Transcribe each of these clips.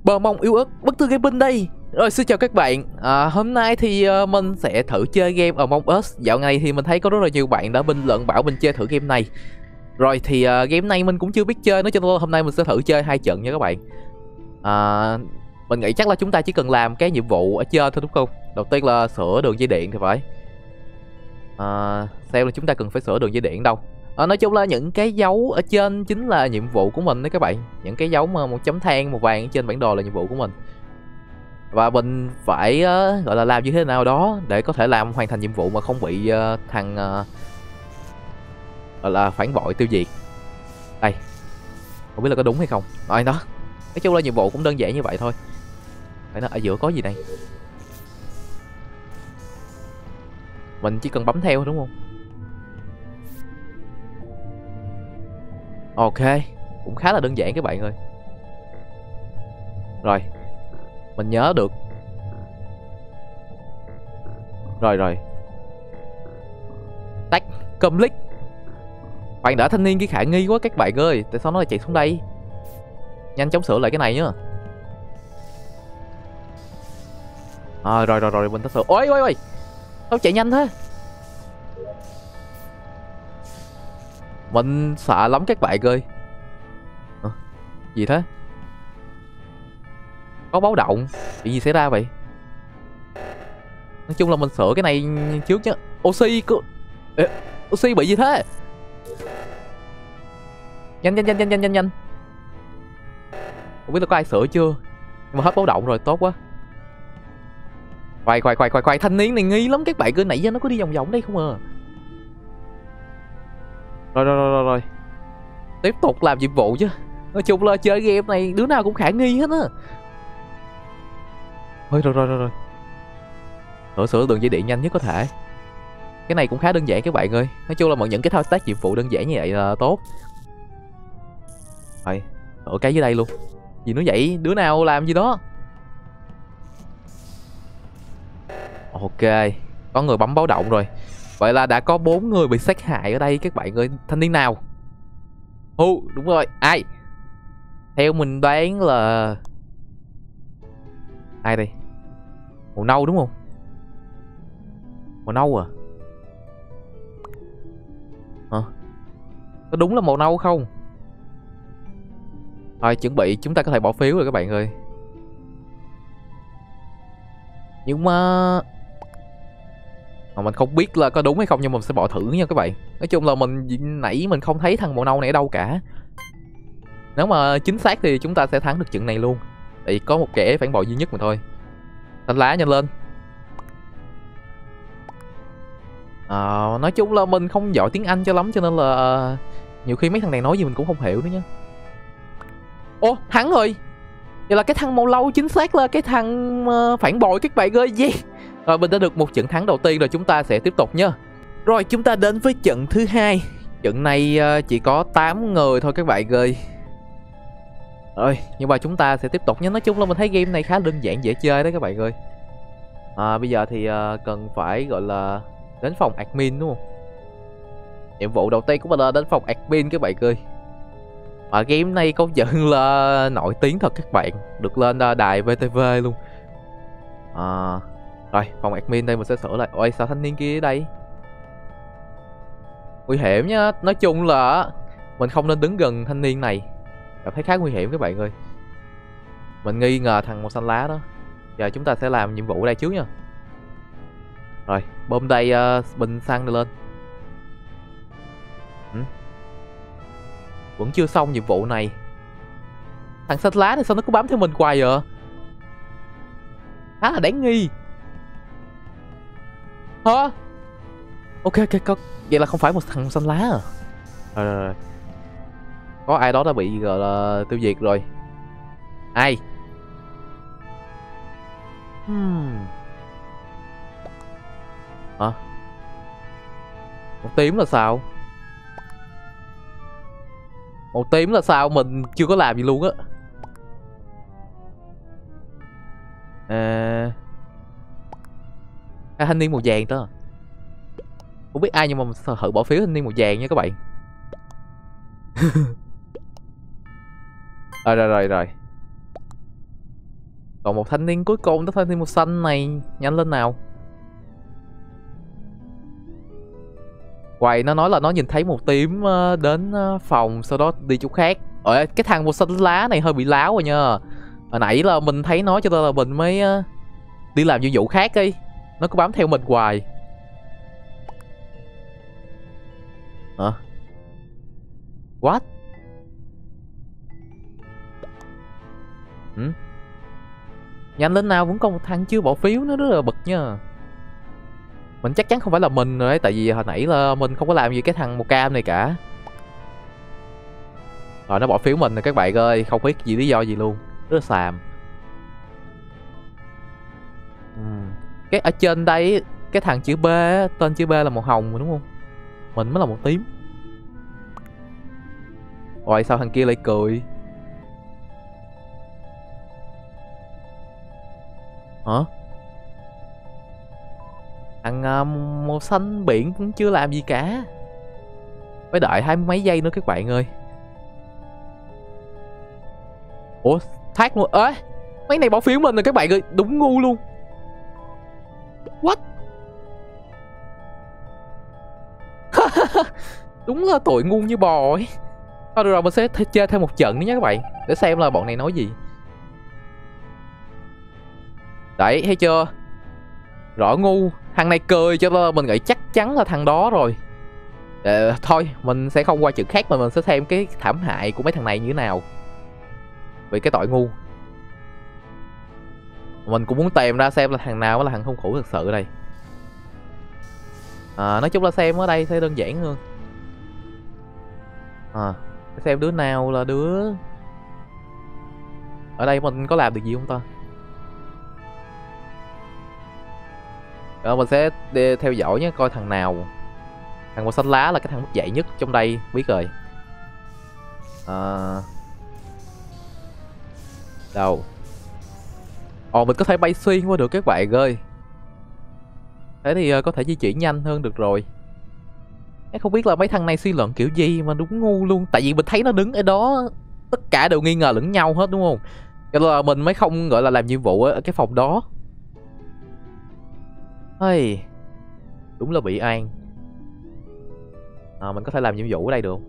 Bờ mông yếu ớt bất tư gaming đây. Rồi xin chào các bạn. Hôm nay thì mình sẽ thử chơi game Among Us. Dạo này thì mình thấy có rất là nhiều bạn đã bình luận bảo mình chơi thử game này. Rồi thì game này mình cũng chưa biết chơi nữa, cho nên hôm nay mình sẽ thử chơi 2 trận nha các bạn. Mình nghĩ chắc là chúng ta chỉ cần làm cái nhiệm vụ ở trên thôi đúng không? Đầu tiên là sửa đường dây điện thì phải. Xem là chúng ta cần phải sửa đường dây điện đâu. Nói chung là những cái dấu ở trên chính là nhiệm vụ của mình đấy các bạn. Những cái dấu mà một chấm than màu vàng ở trên bản đồ là nhiệm vụ của mình. Và mình phải gọi là làm như thế nào đó để có thể làm hoàn thành nhiệm vụ mà không bị thằng gọi là phản bội tiêu diệt. Đây, không biết là có đúng hay không. Rồi đó, nói chung là nhiệm vụ cũng đơn giản như vậy thôi. Phải nó ở giữa có gì đây? Mình chỉ cần bấm theo đúng không? Ok, cũng khá là đơn giản các bạn ơi. Rồi, mình nhớ được. Rồi tách complete. Bạn đã thanh niên kia khả nghi quá các bạn ơi. Tại sao nó lại chạy xuống đây? Nhanh chóng sửa lại cái này nhá. Rồi mình đã sửa. Ôi sao chạy nhanh thế? Mình sợ lắm các bạn ơi. Gì thế? Có báo động. Chuyện gì xảy ra vậy? Nói chung là mình sửa cái này trước nhá. Oxy cứ... Oxy bị gì thế? Nhanh. Không biết là có ai sửa chưa. Nhưng mà hết báo động rồi, tốt quá. Khoai. Thanh niên này nghi lắm các bạn ơi. Nãy giờ nó cứ đi vòng vòng đây không à. Rồi. Tiếp tục làm nhiệm vụ chứ. Nói chung là chơi game này đứa nào cũng khả nghi hết á. Rồi sửa đường dây điện nhanh nhất có thể. Cái này cũng khá đơn giản các bạn ơi. Nói chung là những cái thao tác nhiệm vụ đơn giản như vậy là tốt. Rồi, sửa cái dưới đây luôn. Gì nữa vậy? Đứa nào làm gì đó? Ok, có người bấm báo động rồi. Vậy là đã có 4 người bị sát hại ở đây các bạn ơi. Thanh niên nào? Đúng rồi, ai? Theo mình đoán là... ai đây? Màu nâu đúng không? Màu nâu à? Có đúng là màu nâu không? Thôi chuẩn bị chúng ta có thể bỏ phiếu rồi các bạn ơi. Nhưng mà mình không biết là có đúng hay không, nhưng mình sẽ bỏ thử nha các bạn. Nói chung là nãy mình không thấy thằng màu nâu này ở đâu cả. Nếu mà chính xác thì chúng ta sẽ thắng được trận này luôn. Tại vì có một kẻ phản bội duy nhất mà thôi. Xanh lá nhanh lên. Nói chung là mình không giỏi tiếng Anh cho lắm, cho nên là nhiều khi mấy thằng này nói gì mình cũng không hiểu nữa nhá. Thắng rồi. Vậy là cái thằng màu lâu chính xác là cái thằng phản bội các bạn ơi. Yeah. Rồi mình đã được một trận thắng đầu tiên rồi, chúng ta sẽ tiếp tục nha. Rồi chúng ta đến với trận thứ hai. Trận này chỉ có 8 người thôi các bạn ơi. Rồi nhưng mà chúng ta sẽ tiếp tục nhé. Nói chung là mình thấy game này khá đơn giản dễ chơi đấy các bạn ơi. Bây giờ thì cần phải gọi là đến phòng admin đúng không? Nhiệm vụ đầu tiên của mình là đến phòng admin các bạn ơi. Game này công nhận là nổi tiếng thật các bạn. Được lên đài VTV luôn. Rồi phòng admin đây mình sẽ sửa lại. Ôi sao thanh niên kia ở đây? Nguy hiểm nhá. Nói chung là mình không nên đứng gần thanh niên này. Cảm thấy khá nguy hiểm các bạn ơi. Mình nghi ngờ thằng màu xanh lá đó. Giờ chúng ta sẽ làm nhiệm vụ ở đây trước nha. Rồi bơm đây bình xăng lên. Vẫn chưa xong nhiệm vụ này. Thằng xanh lá này sao nó cứ bám theo mình hoài vậy? Khá là đáng nghi. Hả? Ok. Vậy là không phải một thằng xanh lá à? Rồi. Có ai đó đã bị gọi là tiêu diệt rồi. Ai? Hả? Màu tím là sao? Màu tím là sao? Mình chưa có làm gì luôn á. Thanh niên màu vàng đó. Không biết ai nhưng mà mình thử bỏ phiếu thanh niên màu vàng nha các bạn. Rồi. Còn một thanh niên cuối cùng, đó thanh niên màu xanh này. Nhanh lên nào. Quầy nó nói là nó nhìn thấy một tím đến phòng, sau đó đi chỗ khác. Cái thằng màu xanh lá này hơi bị láo rồi nha. Hồi nãy là mình thấy nó cho nên là mình mới đi làm nhiệm vụ khác đi. Nó cứ bám theo mình hoài. Hả? What? Nhanh lên nào, vẫn còn một thằng chưa bỏ phiếu, nó rất là bực nha. Mình chắc chắn không phải là mình rồi đấy, tại vì hồi nãy là mình không có làm gì cái thằng màu cam này cả. Rồi nó bỏ phiếu mình rồi các bạn ơi, không biết gì lý do gì luôn. Rất là xàm. Cái ở trên đây, cái thằng chữ B, tên chữ B là màu hồng rồi đúng không? Mình mới là màu tím. Rồi sao thằng kia lại cười? Hả? Thằng màu xanh biển cũng chưa làm gì cả. Phải đợi 20 mấy giây nữa các bạn ơi. Ủa thoát luôn. Ê, mấy này bỏ phiếu mình rồi các bạn ơi. Đúng ngu luôn. What? Đúng là tội ngu như bò ấy. Thôi được rồi, mình sẽ chơi thêm một trận nữa nha các bạn, để xem là bọn này nói gì. Đấy, thấy chưa? Rõ ngu. Thằng này cười cho nên mình nghĩ chắc chắn là thằng đó rồi. Thôi, mình sẽ không qua trận khác mà mình sẽ xem cái thảm hại của mấy thằng này như thế nào. Vì cái tội ngu. Mình cũng muốn tìm ra xem là thằng nào là thằng hung thủ thực sự đây. Nói chung là xem ở đây sẽ đơn giản hơn. Xem đứa nào là đứa. Ở đây mình có làm được gì không ta? Mình sẽ đi theo dõi nhé, coi thằng nào. Thằng màu xanh lá là cái thằng mất dạy nhất trong đây, biết rồi. Đâu? Mình có thể bay xuyên qua được các bạn ơi. Thế thì có thể di chuyển nhanh hơn được rồi. Không biết là mấy thằng này suy luận kiểu gì mà đúng ngu luôn. Tại vì mình thấy nó đứng ở đó, tất cả đều nghi ngờ lẫn nhau hết đúng không? Cho nên là mình mới không gọi là làm nhiệm vụ ở cái phòng đó. Hey, đúng là bị an. Mình có thể làm nhiệm vụ ở đây được không?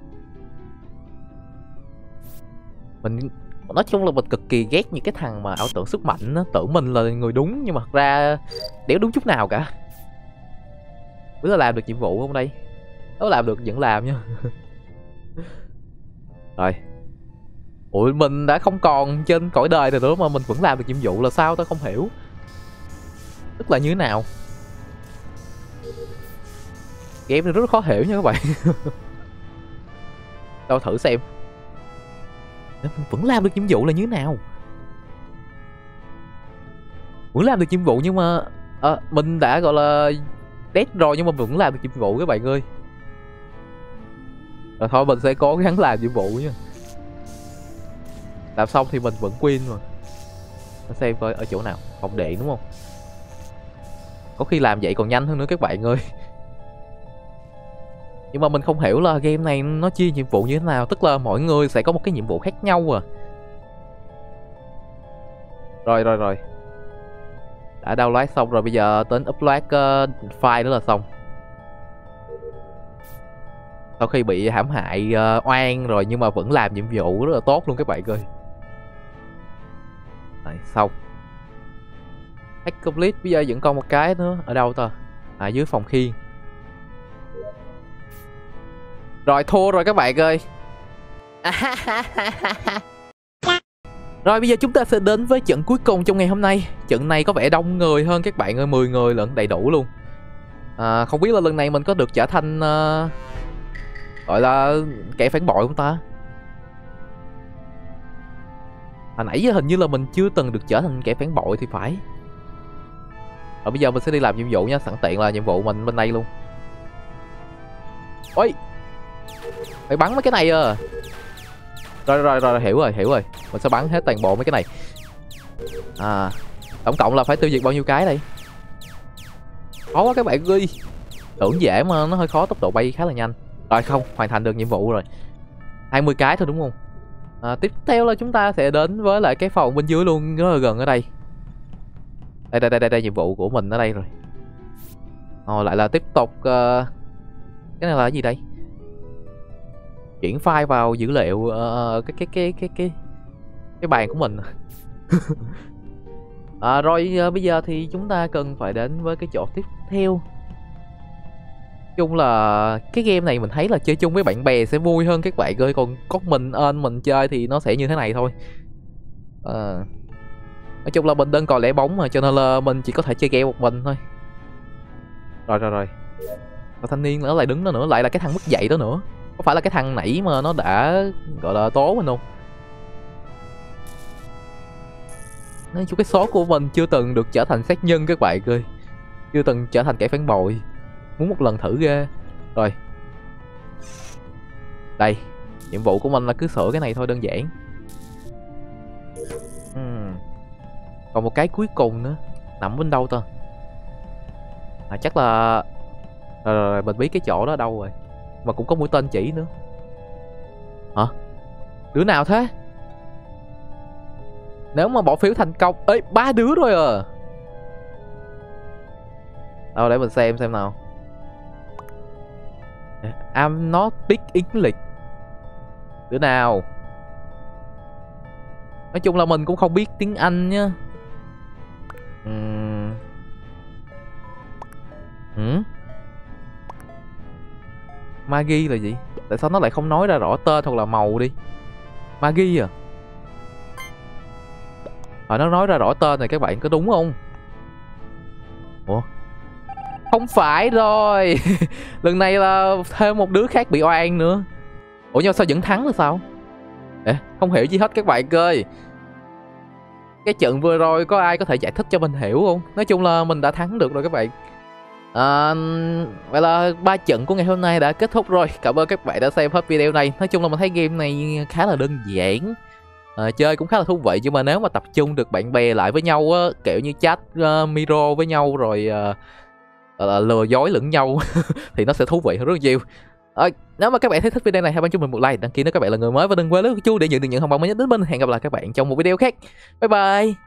Mình nói chung là mình cực kỳ ghét những cái thằng mà ảo tưởng sức mạnh á, tưởng mình là người đúng nhưng mà thật ra đéo đúng chút nào cả. Biết là làm được nhiệm vụ không đây? Nếu làm được vẫn làm nha. Rồi. Ủa mình đã không còn trên cõi đời rồi nữa mà mình vẫn làm được nhiệm vụ là sao, tôi không hiểu. Tức là như thế nào? Game này rất khó hiểu nha các bạn. Đâu thử xem. Mình vẫn làm được nhiệm vụ là như thế nào? Vẫn làm được nhiệm vụ nhưng mà mình đã gọi là dead rồi nhưng mà vẫn làm được nhiệm vụ các bạn ơi. Rồi thôi mình sẽ cố gắng làm nhiệm vụ nha. Làm xong thì mình vẫn win mà. Để xem coi ở chỗ nào. Phòng điện đúng không? Có khi làm vậy còn nhanh hơn nữa các bạn ơi. Nhưng mà mình không hiểu là game này nó chia nhiệm vụ như thế nào. Tức là mỗi người sẽ có một cái nhiệm vụ khác nhau à. Rồi. Đã download xong rồi, bây giờ đến upload file nữa là xong. Sau khi bị hãm hại oan rồi nhưng mà vẫn làm nhiệm vụ rất là tốt luôn các bạn ơi. Rồi, xong. Hack complete, bây giờ vẫn còn một cái nữa. Ở đâu ta? Dưới phòng khiên. Rồi thua rồi các bạn ơi. Rồi bây giờ chúng ta sẽ đến với trận cuối cùng trong ngày hôm nay. Trận này có vẻ đông người hơn các bạn ơi, 10 người lận, đầy đủ luôn. Không biết là lần này mình có được trở thành gọi là kẻ phản bội không ta? Hồi nãy giờ hình như là mình chưa từng được trở thành kẻ phản bội thì phải. Rồi bây giờ mình sẽ đi làm nhiệm vụ nha, sẵn tiện là nhiệm vụ mình bên đây luôn. Ôi, phải bắn mấy cái này à. Rồi, hiểu rồi. Mình sẽ bắn hết toàn bộ mấy cái này. Tổng cộng là phải tiêu diệt bao nhiêu cái đây? Khó quá các bạn ơi. Tưởng dễ mà nó hơi khó, tốc độ bay khá là nhanh. Rồi không, hoàn thành được nhiệm vụ rồi. 20 cái thôi đúng không? Tiếp theo là chúng ta sẽ đến với lại cái phòng bên dưới luôn, rất là gần ở đây. Đây, nhiệm vụ của mình ở đây rồi. Lại là tiếp tục cái này là cái gì đây? Chuyển file vào dữ liệu cái bàn của mình. Rồi bây giờ thì chúng ta cần phải đến với cái chỗ tiếp theo. Chung là cái game này mình thấy là chơi chung với bạn bè sẽ vui hơn các bạn ơi, còn có mình chơi thì nó sẽ như thế này thôi. Nói chung là mình đơn còi lẻ bóng mà, cho nên là mình chỉ có thể chơi game một mình thôi. Rồi. Và thanh niên nó lại đứng đó nữa, lại là cái thằng mất dạy đó nữa. Có phải là cái thằng nãy mà nó đã gọi là tố mình không? Nói chung cái số của mình chưa từng được trở thành sát nhân các bạn ơi, chưa từng trở thành kẻ phản bội. Muốn một lần thử ghê. Rồi đây, nhiệm vụ của mình là cứ sửa cái này thôi, đơn giản. Còn một cái cuối cùng nữa, nằm bên đâu ta? Chắc là rồi mình biết cái chỗ đó đâu rồi, mà cũng có mũi tên chỉ nữa. Hả? Đứa nào thế? Nếu mà bỏ phiếu thành công, ê, 3 đứa rồi à? Đâu để mình xem nào. I'm not speak English. Đứa nào? Nói chung là mình cũng không biết tiếng Anh nhá. Maggie là gì? Tại sao nó lại không nói ra rõ tên hoặc là màu đi? Maggie à? Nó nói ra rõ tên này các bạn, có đúng không? Ủa? Không phải rồi. Lần này là thêm một đứa khác bị oan nữa. Ủa nhưng sao vẫn thắng là sao? Không hiểu gì hết các bạn ơi. Cái trận vừa rồi có ai có thể giải thích cho mình hiểu không? Nói chung là mình đã thắng được rồi các bạn. Vậy là 3 trận của ngày hôm nay đã kết thúc rồi. Cảm ơn các bạn đã xem hết video này. Nói chung là mình thấy game này khá là đơn giản, chơi cũng khá là thú vị. Nhưng mà nếu mà tập trung được bạn bè lại với nhau á, kiểu như chat micro với nhau rồi lừa dối lẫn nhau thì nó sẽ thú vị hơn rất nhiều. Nếu mà các bạn thấy thích video này, hãy bấm cho mình một like, đăng ký nếu các bạn là người mới, và đừng quên lướt chuông để nhận được những thông báo mới nhất đến mình. Hẹn gặp lại các bạn trong một video khác. Bye bye.